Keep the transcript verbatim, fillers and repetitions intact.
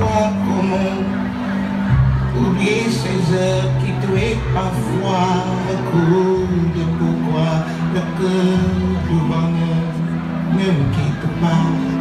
pas comment oublier ces heures qui tuaient parfois le coup de pourquoi le cœur du bonheur ne me quitte pas.